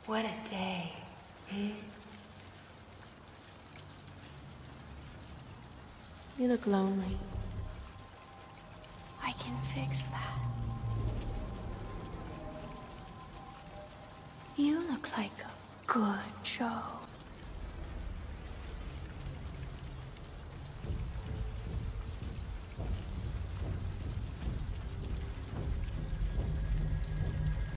What a day, hmm? You look lonely. I can fix that. You look like a good Joe.